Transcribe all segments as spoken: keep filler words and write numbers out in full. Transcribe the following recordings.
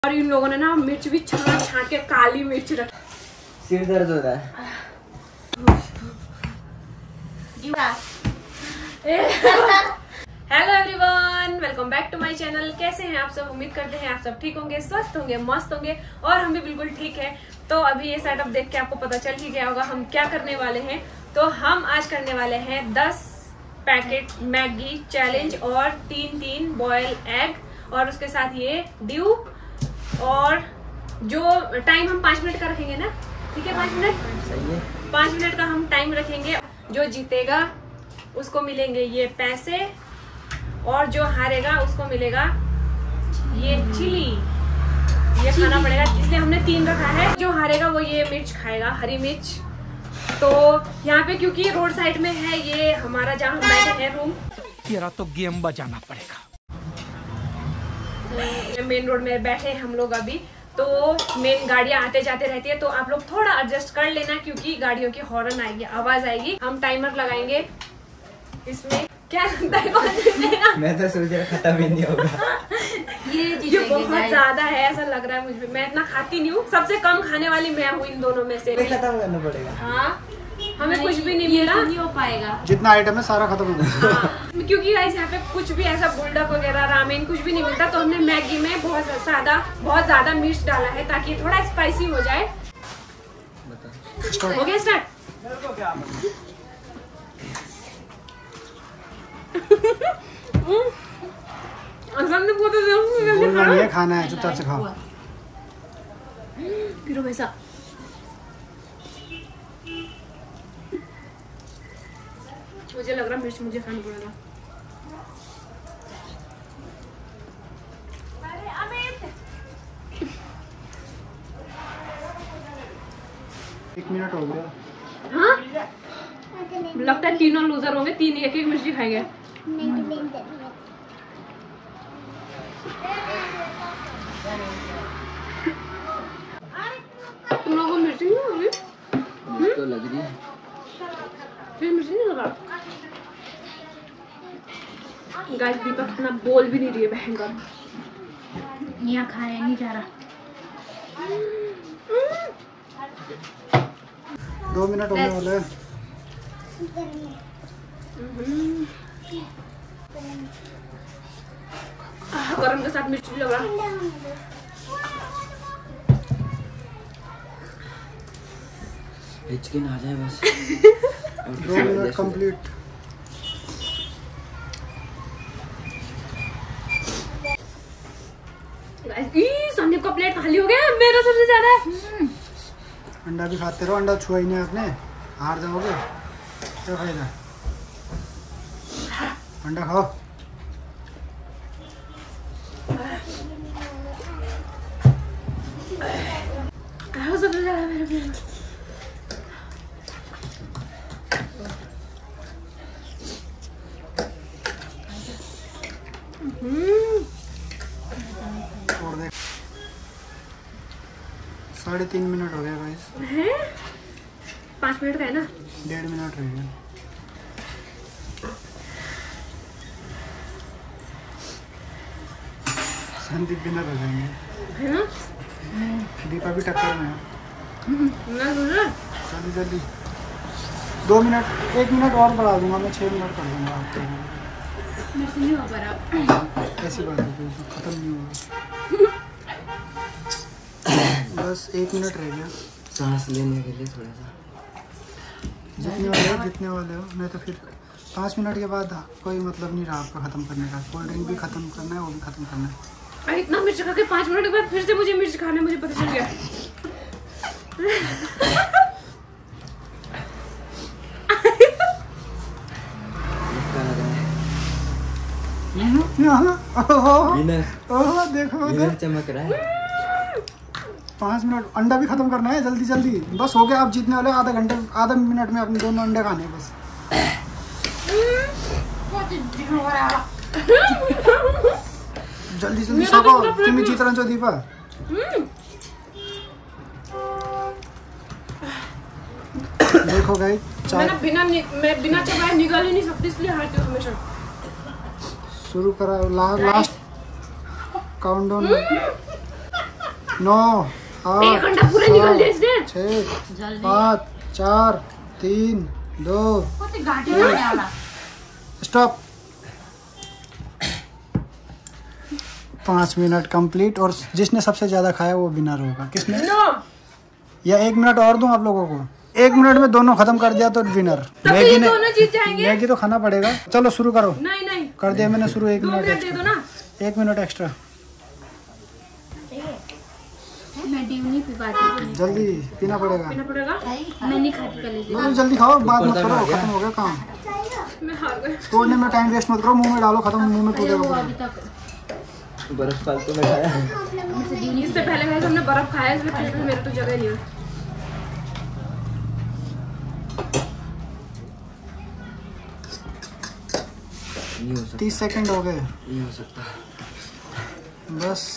और इन लोगों ने ना मिर्च भी छाट छाट के काली मिर्च रखी। सिर दर्द हो रहा है। Hello everyone, welcome back to my channel. कैसे हैं आप सब? उम्मीद करते हैं आप सब ठीक होंगे, स्वस्थ होंगे, मस्त होंगे और हम भी बिल्कुल ठीक है। तो अभी ये सेटअप देख के आपको पता चल ही गया होगा हम क्या करने वाले हैं। तो हम आज करने वाले हैं दस पैकेट मैगी चैलेंज और तीन तीन बॉयल एग और उसके साथ ये ड्यू। और जो टाइम हम पाँच मिनट का रखेंगे ना, ठीक है? पाँच मिनट सही है। पाँच मिनट का हम टाइम रखेंगे। जो जीतेगा उसको मिलेंगे ये पैसे और जो हारेगा उसको मिलेगा ये चिली। ये खाना पड़ेगा, इसलिए हमने तीन रखा है। जो हारेगा वो ये मिर्च खाएगा, हरी मिर्च। तो यहाँ पे क्योंकि रोड साइड में है ये हमारा जहाँ हम बैठे हैं रूम, तेरा तो गेम बजाना पड़ेगा। मेन रोड में बैठे हैं हम लोग अभी। तो मेन गाड़ियां आते जाते रहती है, तो आप लोग थोड़ा एडजस्ट कर लेना क्योंकि गाड़ियों की हॉर्न आएगी, आवाज आएगी। हम टाइमर लगाएंगे इसमें। क्या लगता है कौन जीतेगा? मैं तो सोच रहा खत्म ही नहीं होगा। ये ये बहुत ज्यादा है ऐसा लग रहा है मुझे। मैं इतना खाती नहीं हूँ, सबसे कम खाने वाली मैं हूँ इन दोनों में से। खत्म करना पड़ेगा। हाँ, हमें कुछ भी नहीं मिला, नहीं हो पाएगा। जितना आइटम है सारा खत्म हो जाएगा। हाँ, क्योंकि गाइस यहाँ पे कुछ भी ऐसा बुलडक वगैरह रामेन कुछ भी नहीं मिलता, तो हमने मैगी में बहुत सादा बहुत ज्यादा मिर्च डाला है ताकि थोड़ा स्पाइसी हो जाए। हो गया स्टार्ट? बोलना नहीं है, खाना है, चुपचाप से खाओ। फिर वैसा मुझे लग रहा मिर्च मुझे खाना पड़ेगा। एक मिनट हो गया। हाँ, लगता है तीनों लूजर होंगे, तीन एक एक मिर्ची खाएंगे। तुम लोगों को मिर्ची नहीं होगी? तो लग रही है। फिर मिर्ची नहीं लगा। गाइस दीपक इतना बोल भी नहीं रही है, भयंकर। यहाँ खाया नहीं जा रहा। दो मिनट होने वाले हैं। गरम के साथ मिर्च भी लगा। हिचकी ना आ जाए बस। दो मिनट कंप्लीट। संदीप का प्लेट खाली हो गया, मेरा सबसे ज्यादा है। अंडा भी खाते रहो, अंडा छुआ ही नहीं आपने, हार जाओगे। क्या फायदा? अंडा खाओ। सबसे ज्यादा मेरे प्लेट में। छोड़ दे। साढ़े तीन मिनट हो गया गाइस। हैं? पाँच मिनट का है ना? डेढ़ मिनट रह गया। संदीप बिना हो जाएंगे, है ना? दीपा भी टक्कर में है। ना दूसरा? जल्दी जल्दी। दो मिनट, एक मिनट और बढ़ा दूंगा मैं, छः मिनट कर दूंगा आपको। मेरे से नहीं हो पा रहा। ऐसी बात है, खत्म नहीं होगा। बस एक मिनट रह गया। सांस लेने के लिए थोड़ा सा। जितने वाले हो जितने वाले हो, नहीं तो फिर पाँच मिनट के बाद कोई मतलब नहीं रहा आपका ख़त्म करने का। कोल्ड ड्रिंक भी ख़त्म करना है, वो भी ख़त्म करना है। अरे इतना मिर्च खा के पाँच मिनट के बाद फिर से मुझे मिर्च खाने मुझे पता चल गया। ओह देखो उधर चमक रहा है। पाँच मिनट, अंडा भी खत्म करना है जल्दी जल्दी। बस हो गया, आप जीतने वाले। आधा घंटे आधा मिनट में अपने दोनों अंडे खाने हैं बस। जल्दी जल्दी सको, तुम्हें जीत रहे हो दीपा। देखो गाइस, मैं बिना मैं बिना चबाए निकल ही नहीं सकती, इसलिए हारती हूँ हमेशा। शुरू करा ला, लास्ट काउंटडाउन। नौ, एक आठ, घंटा पूरा निकल दिया इसने। छः, पाँच, चार, तीन, दो, स्टॉप। पाँच मिनट कंप्लीट और जिसने सबसे ज्यादा खाया वो विनर होगा। किसने? नो। या एक मिनट और दूं आप लोगों को? एक मिनट में दोनों खत्म कर दिया तो विनर। मैगी ने दोनों जीत जाएंगे। मैगी तो खाना पड़ेगा। चलो शुरू करो। नहीं नहीं कर दिया मैंने शुरू। एक दो मिनट मिनट दे दो ना। एक मिनट एक्स्ट्रा। मैं ड्यू नहीं पी पाती। जल्दी पीना पड़ेगा। पीना पड़ेगा। मैं नहीं खाती पहले से। जल्दी जल्दी खाओ, बात मत करो, खत्म हो गया काम। मैं हार गई। तोड़ने में टाइम वेस्ट मत करो, मुंह में डालो, खत्म। मुंह में अरे वो कूदेगा। अभी तक बर्फ फालतू में खाया। मेरे से ड्यू नहीं इससे पहले गाइस हमने बर्फ खाया, इसलिए फ्रिज में मेरे तो जगह नहीं है। नहीं हो सकता, तीस सेकंड हो गए नहीं हो सकता। बस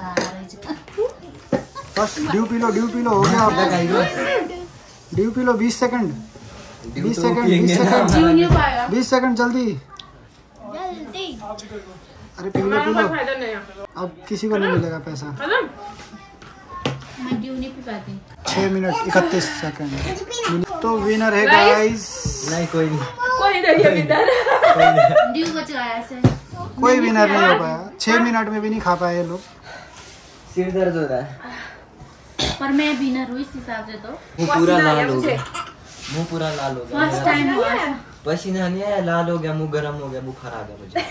बस। ड्यू पी लो, ड्यू पी लो, हो गया आपका। ड्यू पी लो। बीस सेकंड, बीस सेकंड, बीस सेकंड, ड्यू नहीं पाएगा। बीस सेकंड जल्दी। अरे पी लो, पी हमारा लो। कोई फायदा नहीं है। अब किसी को नहीं मिलेगा पैसा। खत्म। मैं ड्यू नहीं पी पाती। छह मिनट इकतीस सेकंड। तो विनर है गाइस। नहीं कोई नहीं, कोई नहीं है विनर। ड्यू बच गया ऐसे। कोई विनर नहीं हो पाया। छह मिनट में भी नहीं खा पाए ये लोग। सिर दर्द हो रहा है। पर मैं विनर हुई इस हिसाब से तो। मुंह पूरा पसीना आया लाल हो मुझे। गया, मुंह पूरा लाल हो गया। फर्स्ट टाइम हुआ। पसीना नहीं आया, लाल हो गया, मुंह गर्म हो गया, बुखार आ गया मुझे।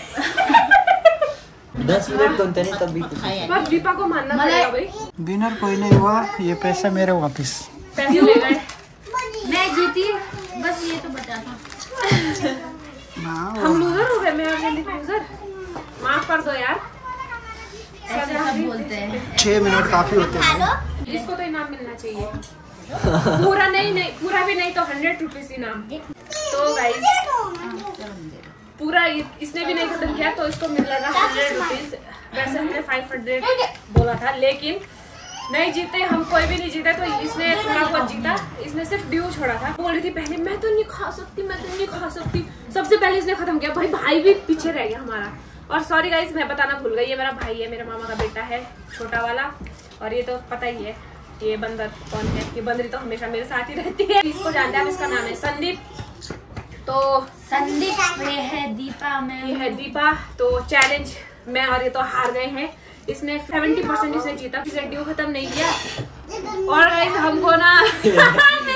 दस मिनट तो नहीं, तब भी कुछ नहीं। बस दीपा को मानना पड़ेगा भाई। विनर कोई नहीं हुआ। ये पैसे मेरे वापस। पैसे ले गए। मैं जीती, बस ये तो बचा था। हाँ, हम लूजर हो गए। मैं और जल्दी लूजर। माफ कर दो यार। ऐसे सब बोलते हैं। छह मिनट काफी होते हैं। इसको तो इनाम मिलना चाहिए। पूरा नहीं नहीं पूरा भी नहीं तो हंड्रेड रुपीज इनाम। तो गाइस पूरा इसने भी नहीं खत्म किया तो इसको मिलेगा हंड्रेड रुपीज। वैसे हमने फाइव हंड्रेड बोला था, लेकिन नहीं जीते हम, कोई भी नहीं जीता। तो इसने थोड़ा बहुत जीता। इसने सिर्फ ड्यू छोड़ा था। बोल रही थी पहले मैं तो नहीं खा सकती, मैं तो नहीं खा सकती। सबसे पहले इसने खत्म किया। भाई भाई भी पीछे रह गया हमारा। और सॉरी गाइस, मैं बताना भूल गई, ये मेरा भाई है, मेरे मामा का बेटा है, छोटा वाला। और ये तो पता ही है ये बंदर कौन है। ये बंदरी तो हमेशा मेरे साथ ही रहती है। इसको जानते हैं, इसका नाम है संदीप। तो संदीप ये है दीपा। मैं ये है दीपा। तो चैलेंज मैं और ये तो हार गए हैं। इसने सेवेंटी परसेंट इसने जीता, इसने ड्यू खत्म नहीं किया। और गाइस हमको ना मेरा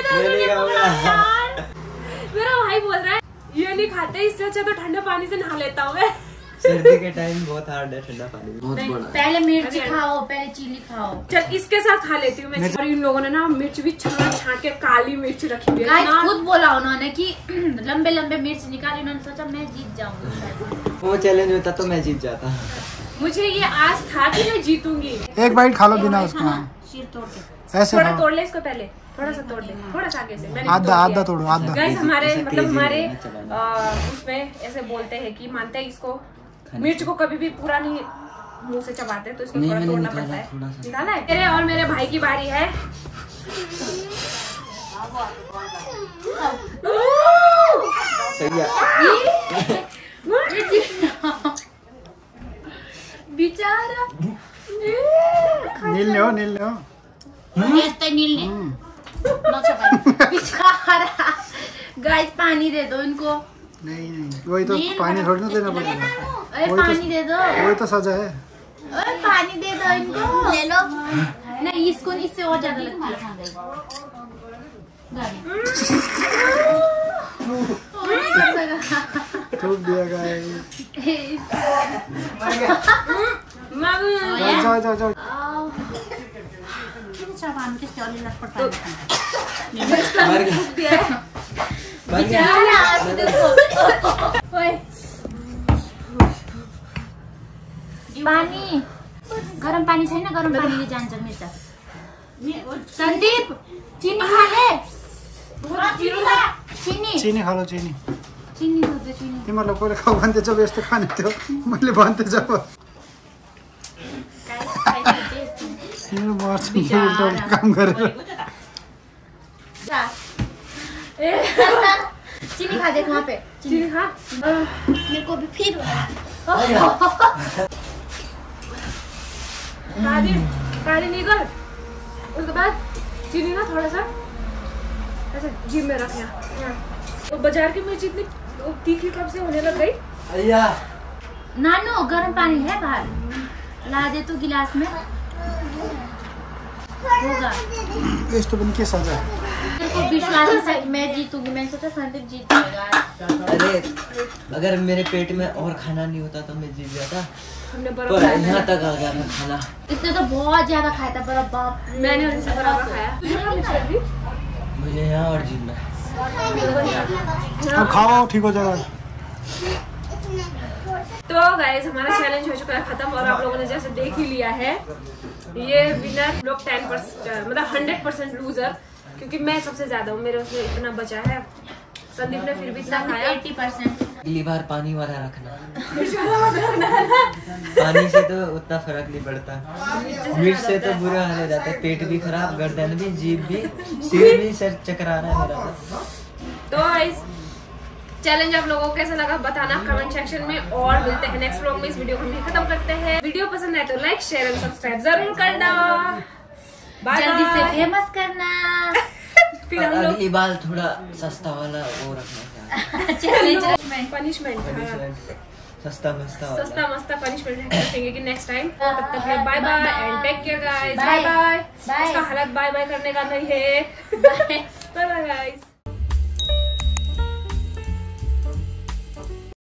मेरा भाई बोल रहा है ये नहीं खाते, इससे अच्छा तो ठंडे पानी से नहा लेता हूँ मैं। सर्दी के टाइम बहुत हार्ड है ठंडा पानी, बहुत नहीं। बड़ा। पहले मिर्च खाओ, पहले चिली खाओ। चल इसके साथ खा लेती हूँ मैं। और इन लोगों ने ना मिर्च भी छाट छाट के काली मिर्च रखी हुई है। गाइस ना- खुद बोला उन्होंने कि लंबे लंबे मिर्च निकाले। उन्होंने सोचा मैं जीत जाऊंगी। वो चैलेंज होता तो मैं जीत जाता। मुझे ये आस था कि मैं जीतूंगी। एक बाइट खा लो बिना उसको। सिर तोड़ के ऐसे थोड़ा खाओ। तोड़ ले इसको पहले, थोड़ा सा तोड़ दे, थोड़ा सा आगे से। मैंने आधा आधा तोड़ो, आधा। गाइस हमारे ऐसे मतलब crazy हमारे नहीं चलाना। आ, उसमें ऐसे बोलते हैं कि मानते हैं इसको मिर्च को कभी भी पूरा नहीं मुंह से चबाते, तो इसको नहीं, थोड़ा मैंने तोड़ना निकाला पड़ता है। थोड़ा सा। निकाला है। मेरे और मेरे भाई की बारी है। सही है। बेचारा नील ले हो, नील ले हो। este नील ने ना चबाई। बेचारा। गाइस पानी दे दो इनको। नहीं नहीं, वही तो पानी थोड़ी ना देना पड़ेगा। अरे वही तो- पानी दे दो। वही तो सजा है। अरे पानी दे दो इनको। ले लो। नहीं इसको इससे और ज्यादा लगती है। थूक दिया गाइस। मैं जाओ जाओ जाओ। मर गया। मर गया। पानी गरम पानी छैन, गरम पानीले जान्छ मिर्चा। सन्दीप चिनी खा ले। चिनी चिनी खा लो, चिनी। चिनी दुध चिनी। तिमीहरूलाई कोले खाऊ भन्दै जब यस्तो खाने थियो, मैले भन्थे जब तिमीले मर्छ नि उल्टा उल्टा काम गरेर। चिनी खा देख वहाँ पे। चीनी खा। मेरे को भी फिर दादी पानी निकल। उसके बाद चीनी ना थोड़ा सा ऐसे जीभ में रखना। तो बाजार की मिर्ची इतनी तीखी कब से होने लग गई? अय्या नानू गर्म पानी है बाहर, ला दे तो गिलास में होगा। इस तो बन के सजा है। मेरे को विश्वास है कि मैं जीतूंगी। मैंने सोचा संदीप जीत जाएगा। अरे अगर मेरे पेट में और खाना नहीं होता तो मैं जीत जाता। हमने पर बर्फ खाया यहाँ था। तक आ गया था खाना। इसने तो बहुत ज्यादा खाया था बर्फ। बाप रे। मैंने उनसे बराबर खाया। तुझे कहाँ मिर्ची लगी? मुझे यहाँ और जीत में। अब खाओ ठीक हो जाएगा। तो गाइस हमारा चैलेंज हो चुका है खत्म और आप लोगों ने जैसे देख ही लिया है ये विनर लोग टेन परसेंट मतलब हंड्रेड परसेंट लूजर, क्योंकि मैं सबसे ज्यादा हूँ। मेरे उसमें इतना बचा है। संदीप ने फिर भी इतना खाया। एटी परसेंट अगली बार पानी वाला रखना। पानी से तो उतना फर्क नहीं पड़ता, मिर्च से तो बुरा हाल हो जाता है। पेट भी खराब, गर्दन भी, जीभ भी, सिर भी, सर चकरा रहा है मेरा। तो गाइस चैलेंज आप लोगों को कैसा लगा बताना कमेंट सेक्शन में, और मिलते हैं नेक्स्ट व्लॉग में। इस वीडियो को हम खत्म करते हैं। वीडियो पसंद आए तो लाइक शेयर और सब्सक्राइब जरूर करना। बाय जल्दी से बाय। फेमस करना। फिर हम लोग अगली बार थोड़ा सस्ता वाला वो रखना। चैलेंज पनिशमेंट सस्ता मस्ता वाला। सस्ता मस्ता पनिशमेंट रखेंगे कि नेक्स्ट टाइम। तब तक के bye bye and take care guys. Bye bye bye. Bye. इसका हालत बाय बाय करने का नहीं है। Bye bye bye guys.